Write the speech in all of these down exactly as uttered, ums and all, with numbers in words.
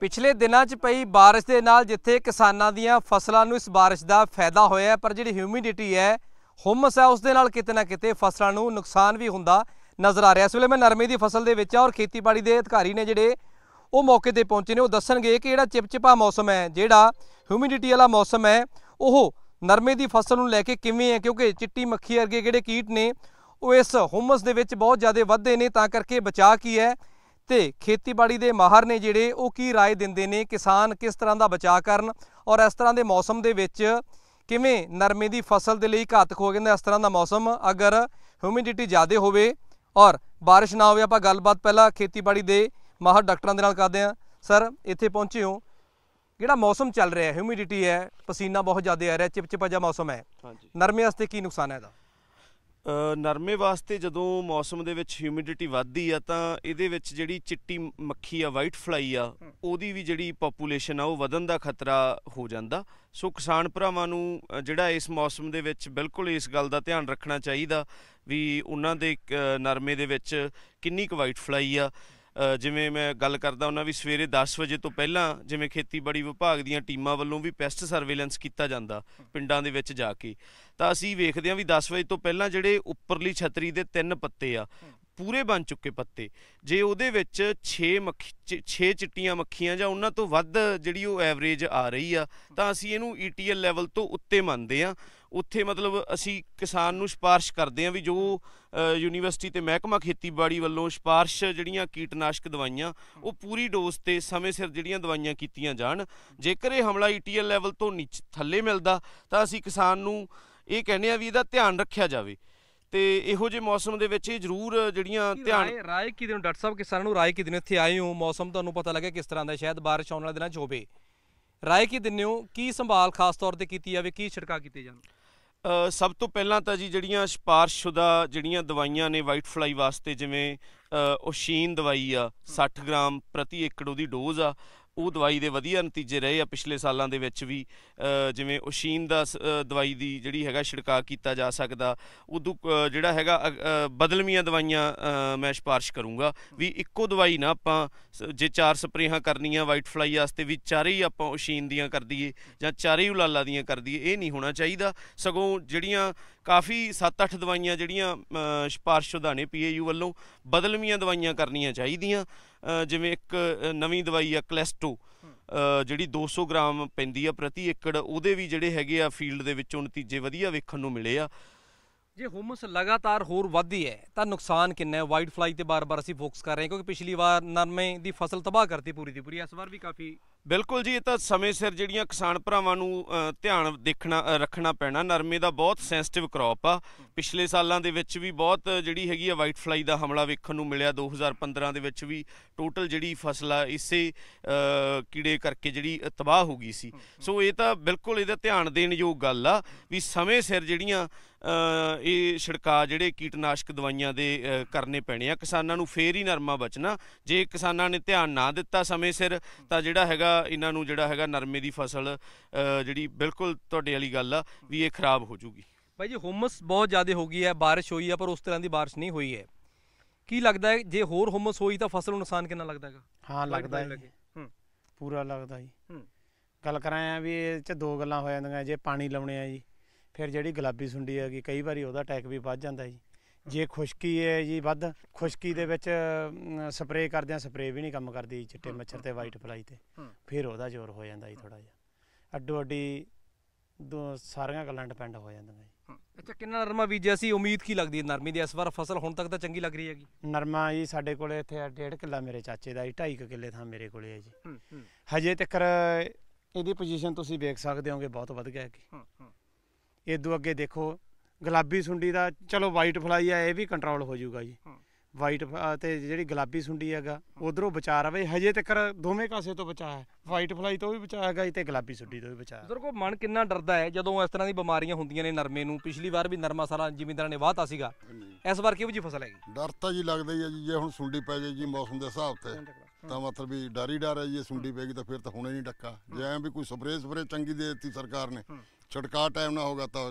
पिछले दिनों च पई बारिश के नाल जिथे किसानां दीयां फसलों नूं इस बारिश का फायदा होया, पर जिहड़ी ह्यूमिडिटी है, हुमस है, उस दे नाल किते ना किते फसलों नूं नुकसान भी हुंदा नज़र आ रहा। इस वेले मैं नरमे की फसल दे विच और खेतीबाड़ी के अधिकारी ने जिहड़े वो मौके पर पहुंचे ने, वो दसणगे कि जिहड़ा चिपचिपा मौसम है, जिहड़ा ह्यूमिडिटी वाला मौसम है, वो नरमे की फसल नूं लैके किवें है, क्योंकि चिट्टी मक्खी वर्गे जिहड़े कीट ने वो इस हुमस दे विच बहुत ज़्यादा वधदे ने, तां करके बचाव की है तो खेतीबाड़ी के माहर ने जिहड़े वो की राय दिंदे ने, किसान किस तरह का बचाव करन और इस तरह के मौसम के विच किवें नरमे की फसल के लिए घातक हो जाता। इस तरह का मौसम अगर ह्यूमिडिटी ज़्यादा होवे और बारिश ना होवे। आपां गलबात पहला खेतीबाड़ी के माहर डॉक्टरां दे नाल करदे हां। सर, इत्थे पहुंचे हो, जिहड़ा मौसम चल रहा है, ह्यूमिडिटी है, पसीना बहुत ज़्यादा आ रहा है, चिपचिपा जिहा मौसम है, नरमे वास्ते की नुकसान है? नरमे वास्ते जदों मौसम दे विच ह्यूमिडिटी वधदी आ तां इहदे विच जिहड़ी चिट्टी मक्खी आ, वाइट फ्लाई आ, ओहदी भी जिहड़ी पॉपूलेशन आ, ओह वधन दा खतरा हो जांदा। सो किसान भरावां नूं जिहड़ा इस मौसम दे विच बिल्कुल इस गल दा ध्यान रखना चाहीदा भी उन्हां दे नरमे दे विच किन्नी क वाइट फ्लाई आ। जिवें मैं गल करदा हुन्ना भी सवेरे दस वजे तो पहलां जिवें खेतीबाड़ी विभाग दीयां टीमां वल्लों भी पैसट सर्वेलेंस कीता जांदा पिंडां दे विच जा के, तां असीं वेखदे हां भी दस वजे तो पहलां जिहड़े उपरली छतरी दे तिन्न पत्ते आ पूरे बन चुके पत्ते, जे उहदे विच छे मक्खी छे चिट्टियां मक्खियां जां उन्हां तो वध जिहड़ी ओह एवरेज आ रही आ तां असीं इहनूं ई टी एल लैवल तो उत्ते मंनदे आ। उत्थे मतलब असीं किसान नूं सिफारिश करदे हां भी जो यूनीवर्सिटी ते महकमा खेतीबाड़ी वल्लों सिफारिश जिहड़ियां कीटनाशक दवाइयां वो पूरी डोज ते समय सिर जिहड़ियां दवाइयां कीतियां जाण। जेकर इह हमला ई टी एल लैवल तो नीचे थल्ले मिलदा तां असीं किसान नूं इह कहने आ भी इहदा ध्यान रखिया जावे ते इहो जे मौसम दे विच जरूर जिहड़ियां ध्यान राय की देनो। डॉक्टर साहब, किसानां नूं राय की देनो? इत्थे आए हो, मौसम तुहानूं पता लगे किस तरह दा, शायद बारिश आउण वाले दिनां च होवे, राय की दिंदे हो? की संभाल खास तौर ते कीती जावे, की छिड़काव कीते जाण? सब तो पहलां तां जी जिहड़ियां सिफारिशशुदा जिहड़ियां दवाइयां ने वाइट फ्लाई वास्ते, जिवें ओशीन दवाई आ सठ ग्राम प्रति एकड़ उहदी डोज आ, ਉਹ ਦਵਾਈ ਦੇ ਵਧੀਆ ਨਤੀਜੇ ਰਹੇ ਆ ਪਿਛਲੇ ਸਾਲਾਂ ਦੇ ਵਿੱਚ ਵੀ। ਜਿਵੇਂ ਓਸ਼ੀਨ ਦਾ ਦਵਾਈ ਦੀ ਜਿਹੜੀ ਹੈਗਾ ਛਿੜਕਾਅ ਕੀਤਾ ਜਾ ਸਕਦਾ, ਉਦੋਂ ਜਿਹੜਾ ਹੈਗਾ ਬਦਲਵੀਆਂ ਦਵਾਈਆਂ ਮੈਂ ਸਿਫਾਰਿਸ਼ ਕਰੂੰਗਾ ਵੀ ਇੱਕੋ ਦਵਾਈ ਨਾ ਆਪਾਂ ਜੇ ਚਾਰ ਸਪਰੇਹਾਂ ਕਰਨੀਆਂ ਵਾਈਟ ਫਲਾਈ ਵਾਸਤੇ ਵੀ ਚਾਰੇ ਹੀ ਆਪਾਂ ਓਸ਼ੀਨ ਦੀਆਂ ਕਰ ਦਈਏ ਜਾਂ ਚਾਰੇ ਹੀ ਉਲਾਲਾ ਦੀਆਂ ਕਰ ਦਈਏ, ਇਹ ਨਹੀਂ ਹੋਣਾ ਚਾਹੀਦਾ। ਸਗੋਂ ਜਿਹੜੀਆਂ ਕਾਫੀ ਸੱਤ ਅੱਠ ਦਵਾਈਆਂ ਜਿਹੜੀਆਂ ਸਿਫਾਰਿਸ਼ਸ਼ੁਦਾ ਨੇ ਪੀ ਏ ਯੂ ਵੱਲੋਂ ਬਦਲਵੀਆਂ ਦਵਾਈਆਂ ਕਰਨੀਆਂ ਚਾਹੀਦੀਆਂ। ਜਿਵੇਂ ਇੱਕ ਨਵੀਂ ਦਵਾਈ ਆ ਕਲੈਸਟੋ, ਜਿਹੜੀ ਦੋ ਸੌ ਗ੍ਰਾਮ ਪੈਂਦੀ ਆ ਪ੍ਰਤੀ ਏਕੜ, ਉਹਦੇ ਵੀ ਜਿਹੜੇ ਹੈਗੇ ਆ ਫੀਲਡ ਦੇ ਵਿੱਚੋਂ ਨਤੀਜੇ ਵਧੀਆ ਵੇਖਣ ਨੂੰ ਮਿਲੇ ਆ। ਜੇ ਹੁਮਸ लगातार होर वधदी है तो नुकसान किन्ना है? वाइट फ्लाई ते बार बार असीं फोकस कर रहे हैं क्योंकि पिछली बार नरमे की फसल तबाह करती पूरी दी पूरी, इस बार भी काफ़ी बिल्कुल जी। ये तो समय सिर जिहड़ियां किसान भरावां नूं ध्यान देखना रखना पैना। नरमे दा बहुत सेंसिटिव क्रॉप आ। पिछले सालां दे विच भी बहुत जिहड़ी हैगी आ वाइट फ्लाई दा हमला वेखण नूं मिलिया। दो हज़ार पंद्रह दे विच भी टोटल जिहड़ी फसल आ इसे कीड़े करके जिहड़ी तबाह हो गई सी। सो ये तो बिल्कुल इहदा ध्यान देण योग गल आ भी समय सिर जिहड़ियां ਇਹ ਛਿੜਕਾਅ ਜਿਹੜੇ ਕੀਟਨਾਸ਼ਕ ਦਵਾਈਆਂ ਦੇ ਕਰਨੇ ਪੈਣੇ ਆ ਕਿਸਾਨਾਂ ਨੂੰ, ਫੇਰ ਹੀ ਨਰਮਾ ਬਚਣਾ। ਜੇ ਕਿਸਾਨਾਂ ਨੇ ਧਿਆਨ ਨਾ ਦਿੱਤਾ ਸਮੇਂ ਸਿਰ ਤਾਂ ਜਿਹੜਾ ਹੈਗਾ ਇਹਨਾਂ ਨੂੰ ਜਿਹੜਾ ਹੈਗਾ ਨਰਮੇ ਦੀ ਫਸਲ ਜਿਹੜੀ ਬਿਲਕੁਲ ਤੁਹਾਡੇ ਵਾਲੀ ਗੱਲ ਆ ਵੀ ਇਹ ਖਰਾਬ ਹੋ ਜੂਗੀ। भाई जी, हुमस बहुत ज़्यादा हो गई है, बारिश हुई है पर उस तरह की बारिश नहीं हुई है, की लगता है जे होर हुमस हुई तो फसल नुकसान कितना लगता है? हाँ लगता है, पूरा लगता जी। गल कराए आ भी इह च दो गल्लां हो जांदियां। जे पानी लाउने आ जी, फिर जिहड़ी गुलाबी सुंडी हैगी कई बारी ਉਹਦਾ ਅਟੈਕ ਵੀ ਵੱਧ ਜਾਂਦਾ ਜੀ। ਜੇ ਖੁਸ਼ਕੀ ਹੈ ਜੀ ਵੱਧ, ਖੁਸ਼ਕੀ ਦੇ ਵਿੱਚ ਸਪਰੇਅ ਕਰਦੇ ਆ, ਸਪਰੇਅ ਵੀ ਨਹੀਂ ਕੰਮ ਕਰਦੀ ਚਿੱਟੇ ਮੱਛਰ ਤੇ ਵਾਈਟ ਫਲਾਈ ਤੇ, ਫਿਰ ਉਹਦਾ ਜ਼ੋਰ ਹੋ ਜਾਂਦਾ ਜੀ ਥੋੜਾ ਜਿਹਾ। ਅੱਡੋ ਅੱਡੀ ਦੋ ਸਾਰੀਆਂ ਗੱਲਾਂ ਡਿਪੈਂਡ ਹੋ ਜਾਂਦੀਆਂ ਜੀ। ਅੱਛਾ, ਕਿੰਨਾ ਨਰਮਾ ਬੀਜਿਆ ਸੀ? ਉਮੀਦ ਕੀ ਲੱਗਦੀ ਹੈ ਨਰਮੇ ਦੀ ਇਸ ਵਾਰ ਫਸਲ ਹੁਣ ਤੱਕ ਤਾਂ ਚੰਗੀ ਲੱਗ ਰਹੀ ਹੈਗੀ? ਨਰਮਾ ਜੀ ਸਾਡੇ ਕੋਲੇ ਇੱਥੇ ਡੇਢ ਕਿੱਲਾ ਮੇਰੇ ਚਾਚੇ ਦਾ ਜੀ, ਢਾਈ ਕੁ ਕਿੱਲੇ ਥਾਂ ਮੇਰੇ ਕੋਲੇ ਹੈ ਜੀ। ਹਜੇ ਤੱਕ ਇਹਦੀ ਪੋਜੀਸ਼ਨ ਤੁਸੀਂ ਵੇਖ ਸਕਦੇ ਹੋਗੇ ਬਹੁਤ ਵਧ ਗਿਆ ਹੈਗੀ। ਇਦੋਂ ਅੱਗੇ ਦੇਖੋ ਗੁਲਾਬੀ ਸੁੰਡੀ ਦਾ ਚਲੋ ਵਾਈਟ ਫਲਾਈ ਆ, ਇਹ ਵੀ ਕੰਟਰੋਲ ਹੋ ਜਾਊਗਾ ਜੀ। ਵਾਈਟ ਤੇ ਜਿਹੜੀ ਗੁਲਾਬੀ ਸੁੰਡੀ ਹੈਗਾ ਉਧਰੋਂ ਬਚਾ ਰਵੇ। ਹਜੇ ਤੱਕ ਦੋਵੇਂ ਕਾਸੇ ਤੋਂ ਬਚਾ ਹੈ, ਵਾਈਟ ਫਲਾਈ ਤੋਂ ਵੀ ਬਚਾ ਹੈਗਾ ਤੇ ਗੁਲਾਬੀ ਸੁੰਡੀ ਤੋਂ ਵੀ ਬਚਾ। ਉਧਰ ਕੋ ਮਨ ਕਿੰਨਾ ਡਰਦਾ ਹੈ ਜਦੋਂ ਇਸ ਤਰ੍ਹਾਂ ਦੀ ਬਿਮਾਰੀਆਂ ਹੁੰਦੀਆਂ ਨੇ ਨਰਮੇ ਨੂੰ? ਪਿਛਲੀ ਵਾਰ ਵੀ ਨਰਮਾ ਸਾਰਾ ਜ਼ਿਮੀਂਦਾਰਾਂ ਨੇ ਵਾਹਤਾ ਸੀਗਾ, ਇਸ ਵਾਰ ਕਿਹੋ ਜਿਹੀ ਫਸਲ ਹੈਗੀ? ਡਰ ਤਾਂ ਜੀ ਲੱਗਦਾ ਹੀ ਹੈ ਜੀ। ਜੇ ਹੁਣ ਸੁੰਡੀ ਪੈ ਜਾਏ ਜੀ ਮੌਸਮ ਦੇ ਹਿਸਾਬ ਤੇ ਤਾਂ ਮਤਲਬ ਵੀ ਡਰ ਹੀ ਡਰ ਹੈ ਜੀ। ਜੇ ਸੁੰਡੀ ਪੈਗੀ ਤਾਂ ਫਿਰ ਤਾਂ ਹੋਣਾ ਹੀ ਨਹੀਂ ਡੱਕਾ। ਜੇ ਐਂ ਵੀ ਕੋਈ ਸਪਰੇਅ ਸਪਰੇਅ ਚੰਗੀ ਦੇ ਦਿੱਤੀ ਸਰਕਾਰ ਨੇ, ਛਿੜਕਾਅ ਟਾਈਮ ਨਾ ਹੋਗਾ ਤਾਂ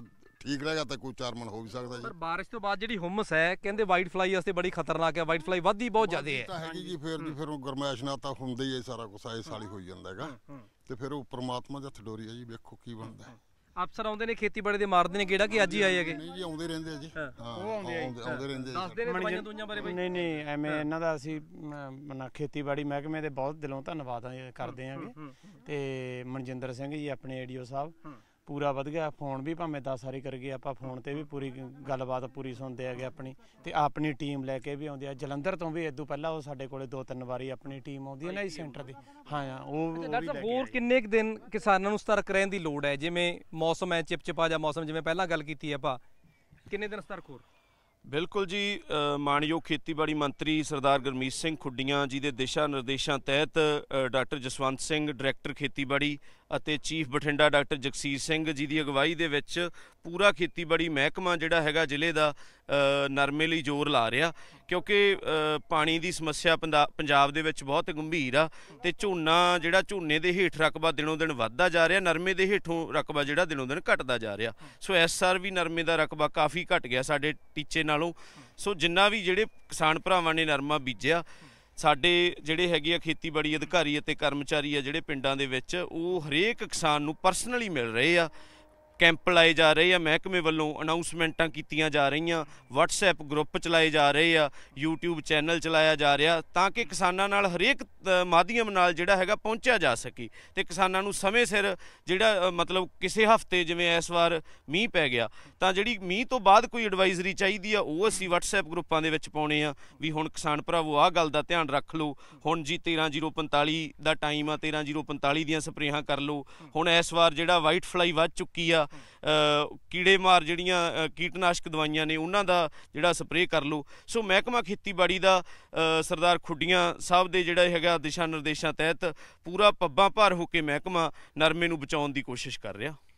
ਠੀਕ ਰਹੇਗਾ ਤਾਂ ਕੋਈ ਚਾਰ ਮਣ ਹੋ ਵੀ ਸਕਦਾ ਪਰ ਜੀ। ਬਾਰਿਸ਼ ਤੋਂ ਬਾਅਦ ਜਿਹੜੀ ਹੁਮਸ ਹੈ ਕਹਿੰਦੇ ਵਾਈਟ ਫਲਾਈ ਵਾਸਤੇ ਬੜੀ ਖਤਰਨਾਕ ਹੈ, ਵਾਈਟ ਫਲਾਈ ਵੱਧਦੀ ਬਹੁਤ ਜ਼ਿਆਦਾ ਹੈ। ਤਾਂ ਹੈਗੀ ਜੀ, ਫਿਰ ਜੀ ਫਿਰ ਉਹ ਗਰਮੈਸ਼ ਨਾਲ ਤਾਂ ਹੁੰਦਾ ਹੀ ਹੈ ਸਾਰਾ ਕੁਛ, ਆਏ ਸਾਲ ਹੀ ਹੋਈ ਜਾਂਦਾ ਹੈਗਾ। ਤੇ ਫਿਰ ਉਹ ਪ੍ਰਮਾਤਮਾ ਦੇ ਹੱਥ ਡੋਰੀ ਹੈ ਜੀ, ਵੇਖੋ ਕੀ ਬਣਦਾ ਹੈ। ਅਫਸਰ ਆਉਂਦੇ ਨੇ ਖੇਤੀਬਾੜੀ ਦੇ ਮਾਰਦੇ ਨੇ ਕਿਹੜਾ ਕਿ ਅੱਜ ਹੀ ਆਏ ਹੈਗੇ? ਨਹੀਂ ਜੀ, ਆਉਂਦੇ ਰਹਿੰਦੇ ਆ ਜੀ। ਹਾਂ ਆਉਂਦੇ ਆਉਂਦੇ ਰਹਿੰਦੇ ਆ ਜੀ। ਦੱਸਦੇ ਨੇ ਦਵਾਈਆਂ ਦੁਈਆਂ ਬਾਰੇ ਬਈ? ਨਹੀਂ ਨਹੀਂ ਐਵੇਂ ਇਹਨਾਂ ਦਾ ਅਸੀਂ ਮਨਾ ਖੇਤੀਬਾੜੀ ਮਹਿਕਮੇ ਦੇ ਬਹੁਤ ਦਿਲੋਂ ਧੰਨਵਾਦ ਕਰਦੇ ਆਂਗੇ। ਤੇ ਮਨਜਿੰਦਰ ਸਿੰਘ ਜੀ ਆਪਣੇ ਏਡੀਓ ਸਾਹਿਬ ਪੂਰਾ ਵਧੀਆ, ਫੋਨ ਵੀ ਭਾਵੇਂ ਦਸ ਵਾਰੀ ਕਰ ਗਏ ਆਪਾਂ, ਫੋਨ ਤੇ ਵੀ ਪੂਰੀ ਗੱਲਬਾਤ ਪੂਰੀ ਸੁਣਦੇ ਹੈਗੇ ਆਪਣੀ। ਤੇ ਆਪਣੀ ਟੀਮ ਲੈ ਕੇ ਵੀ ਆਉਂਦੇ ਆ ਜਲੰਧਰ ਤੋਂ ਵੀ, ਇਦੋਂ ਪਹਿਲਾਂ ਉਹ ਸਾਡੇ ਕੋਲੇ ਦੋ ਤਿੰਨ ਵਾਰੀ ਆਪਣੀ ਟੀਮ ਆਉਂਦੀ ਹੈ ਨਾ ਜੀ ਸੈਂਟਰ ਦੀ। ਹਾਂ ਉਹ ਡਾਕਟਰ ਸਾਹਿਬ ਹੋਰ ਕਿੰਨੇ ਕੁ ਦਿਨ ਕਿਸਾਨਾਂ ਨੂੰ ਸਤਰਕ ਰਹਿਣ ਦੀ ਲੋੜ ਹੈ? ਜਿਵੇਂ ਮੌਸਮ ਹੈ ਚਿਪਚਿਪਾ ਜਿਹਾ ਮੌਸਮ, ਜਿਵੇਂ ਪਹਿਲਾਂ ਗੱਲ ਕੀਤੀ ਆਪਾਂ, ਕਿੰਨੇ ਦਿਨ ਸਤਰਕ ਹੋਰ? ਬਿਲਕੁਲ ਜੀ, ਅ, ਮਾਣਯੋਗ ਖੇਤੀਬਾੜੀ ਮੰਤਰੀ ਸਰਦਾਰ ਗੁਰਮੀਤ ਸਿੰਘ ਖੁੱਡੀਆਂ ਜੀ ਦੇ ਦਿਸ਼ਾ ਨਿਰਦੇਸ਼ਾਂ ਤਹਿਤ ਅ, ਡਾਕਟਰ ਜਸਵੰਤ ਸਿੰਘ ਡਾਇਰੈਕਟਰ ਖੇਤੀਬਾੜੀ ਅਤੇ ਚੀਫ ਬਠਿੰਡਾ ਡਾਕਟਰ ਜਗਸੀਰ ਸਿੰਘ ਜੀ ਦੀ ਅਗਵਾਈ ਦੇ ਵਿੱਚ ਪੂਰਾ ਖੇਤੀਬਾੜੀ ਮਹਿਕਮਾ ਜਿਹੜਾ ਹੈਗਾ ਜ਼ਿਲ੍ਹੇ ਦਾ ਅ, ਨਰਮੇ ਲਈ ਜ਼ੋਰ ਲਾ ਰਿਹਾ, ਕਿਉਂਕਿ ਅ, ਪਾਣੀ ਦੀ ਸਮੱਸਿਆ ਪੰਦਾ- ਪੰਜਾਬ ਦੇ ਵਿੱਚ ਬਹੁਤ ਗੰਭੀਰ ਆ। ਤੇ ਝੋਨਾ ਜਿਹੜਾ ਝੋਨੇ ਦੇ ਹੇਠ ਰਕਬਾ ਦਿਨੋਂ ਦਿਨ ਵੱਧਦਾ ਜਾ ਰਿਹਾ, ਨਰਮੇ ਦੇ ਹੇਠੋਂ ਰਕਬਾ ਜਿਹੜਾ ਦਿਨੋਂ ਦਿਨ ਘਟਦਾ ਜਾ ਰਿਹਾ। ਸੋ ਇਸ ਸਾਲ ਵੀ ਨਰਮੇ ਦਾ ਰਕਬਾ ਕਾਫੀ ਘਟ ਗਿਆ ਸਾਡੇ ਟੀਚੇ ਨਾਲੋਂ। ਸੋ ਜਿੰਨਾ ਵੀ ਜਿਹੜੇ ਕਿਸਾਨ ਭਰਾਵਾਂ ਨੇ ਨਰਮਾ ਬੀਜਿਆ, ਸਾਡੇ ਜਿਹੜੇ ਹੈਗੇ ਆ ਖੇਤੀਬਾੜੀ ਅਧਿਕਾਰੀ ਅਤੇ ਕਰਮਚਾਰੀ ਆ ਜਿਹੜੇ ਪਿੰਡਾਂ ਦੇ ਵਿੱਚ, ਉਹ ਹਰੇਕ ਕਿਸਾਨ ਨੂੰ ਪਰਸਨਲੀ ਮਿਲ ਰਹੇ ਆ। ਕੈਂਪ ਲਾਏ ਜਾ ਰਹੇ ਆ, ਮਹਿਕਮੇ ਵੱਲੋਂ ਅਨਾਉਂਸਮੈਂਟਾਂ ਕੀਤੀਆਂ ਜਾ ਰਹੀਆਂ, ਵਟਸਐਪ ਗਰੁੱਪ ਚਲਾਏ ਜਾ ਰਹੇ ਆ, ਯੂਟਿਊਬ ਚੈਨਲ ਚਲਾਇਆ ਜਾ ਰਿਹਾ, ਤਾਂ ਕਿ ਕਿਸਾਨਾਂ ਨਾਲ ਹਰੇਕ ਅ, ਮਾਧਿਅਮ ਨਾਲ ਜਿਹੜਾ ਹੈਗਾ ਪਹੁੰਚਿਆ ਜਾ ਸਕੇ ਤੇ ਕਿਸਾਨਾਂ ਨੂੰ ਸਮੇਂ ਸਿਰ ਜਿਹੜਾ ਅ, ਮਤਲਬ ਕਿਸੇ ਹਫ਼ਤੇ ਜਿਵੇਂ ਇਸ ਵਾਰ ਮੀਂਹ ਪੈ ਗਿਆ, ਤਾਂ ਜਿਹੜੀ ਮੀਂਹ ਤੋਂ ਬਾਅਦ ਕੋਈ ਐਡਵਾਈਜ਼ਰੀ ਚਾਹੀਦੀ ਆ ਉਹ ਅਸੀਂ ਵਟਸਐਪ ਗਰੁੱਪਾਂ ਦੇ ਵਿੱਚ ਪਾਉਣੇ ਆ ਵੀ ਹੁਣ ਕਿਸਾਨ ਭਰਾਵੋ ਆਹ ਗੱਲ ਦਾ ਧਿਆਨ ਰੱਖ ਲਓ, ਹੁਣ ਜੀ ਤੇਰਾਂ ਜ਼ੀਰੋ ਪੰਤਾਲੀ ਦਾ ਟਾਈਮ ਆ, ਤੇਰਾਂ ਜ਼ੀਰੋ ਪੰਤਾਲੀ ਦੀਆਂ ਸਪਰੇਹਾਂ ਕਰ ਲਓ। ਹੁਣ ਇਸ ਵਾਰ ਜਿਹੜਾ ਵਾਈਟ ਫਲਾਈ ਵੱਧ ਚੁੱਕੀ ਆ, ਅ, ਕੀੜੇ ਮਾਰ ਜਿਹੜੀਆਂ ਅ, ਕੀਟਨਾਸ਼ਕ ਦਵਾਈਆਂ ਨੇ ਉਹਨਾਂ ਦਾ ਜਿਹੜਾ ਸਪਰੇਅ ਕਰ ਲਓ। ਸੋ ਮਹਿਕਮਾ ਖੇਤੀਬਾੜੀ ਦਾ ਅ, ਸਰਦਾਰ ਖੁੱਡੀਆਂ ਸਾਹਿਬ ਦੇ ਜਿਹੜਾ ਹੈਗਾ ਦਿਸ਼ਾ ਨਿਰਦੇਸ਼ਾਂ ਤਹਿਤ ਪੂਰਾ ਪੱਬਾਂ ਭਾਰ ਹੋ ਕੇ ਮਹਿਕਮਾ ਨਰਮੇ ਨੂੰ ਬਚਾਉਣ ਦੀ ਕੋਸ਼ਿਸ਼ ਕਰ ਰਿਹਾ।